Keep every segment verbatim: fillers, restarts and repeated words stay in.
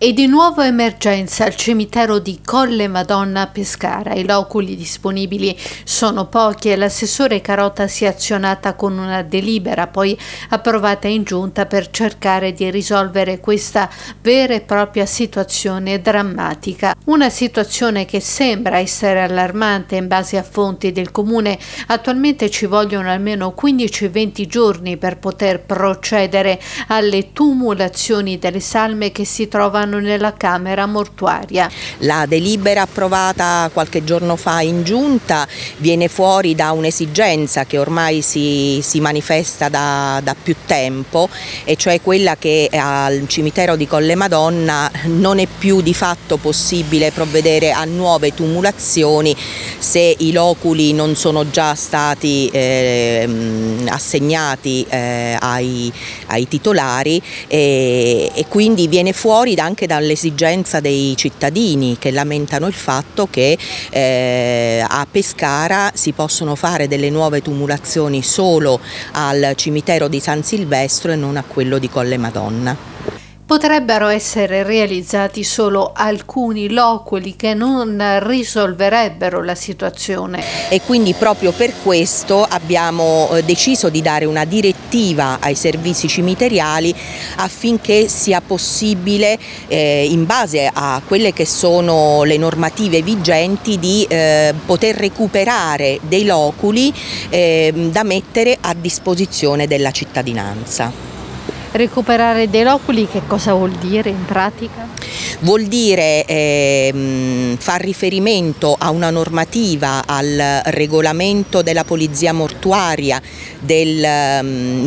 E di nuovo emergenza al cimitero di Colle Madonna a Pescara. I loculi disponibili sono pochi e l'assessore Carota si è azionata con una delibera poi approvata in giunta per cercare di risolvere questa vera e propria situazione drammatica. Una situazione che sembra essere allarmante in base a fonti del comune. Attualmente ci vogliono almeno quindici venti giorni per poter procedere alle tumulazioni delle salme che si trovano nella camera mortuaria. La delibera approvata qualche giorno fa in giunta viene fuori da un'esigenza che ormai si, si manifesta da, da più tempo, e cioè quella che al cimitero di Colle Madonna non è più di fatto possibile provvedere a nuove tumulazioni se i loculi non sono già stati eh, assegnati eh, ai, ai titolari, e, e quindi viene fuori anche dall'esigenza dei cittadini che lamentano il fatto che eh, a Pescara si possono fare delle nuove tumulazioni solo al cimitero di San Silvestro e non a quello di Colle Madonna. Potrebbero essere realizzati solo alcuni loculi che non risolverebbero la situazione. E quindi proprio per questo abbiamo deciso di dare una direttiva ai servizi cimiteriali affinché sia possibile, eh, in base a quelle che sono le normative vigenti, di eh, poter recuperare dei loculi eh, da mettere a disposizione della cittadinanza. Recuperare dei loculi che cosa vuol dire in pratica? Vuol dire eh, far riferimento a una normativa, al regolamento della polizia mortuaria del eh,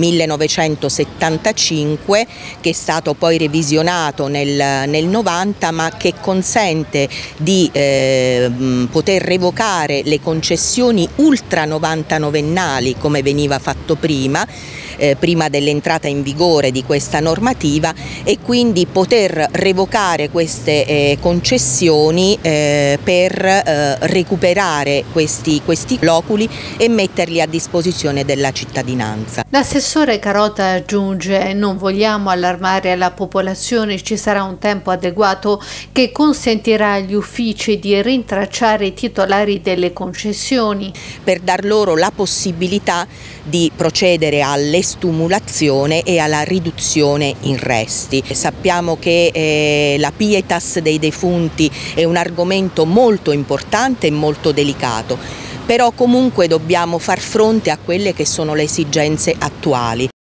millenovecentosettantacinque, che è stato poi revisionato nel, nel novanta, ma che consente di eh, poter revocare le concessioni ultra novantanovennali come veniva fatto prima, eh, prima dell'entrata in vigore di questa normativa, e quindi poter revocare queste eh, concessioni eh, per eh, recuperare questi, questi loculi e metterli a disposizione della cittadinanza. L'assessore Carota aggiunge: non vogliamo allarmare la popolazione, ci sarà un tempo adeguato che consentirà agli uffici di rintracciare i titolari delle concessioni per dar loro la possibilità di procedere all'estumulazione e alla riduzione in resti. Sappiamo che eh, la pietas dei defunti è un argomento molto importante e molto delicato, però comunque dobbiamo far fronte a quelle che sono le esigenze attuali.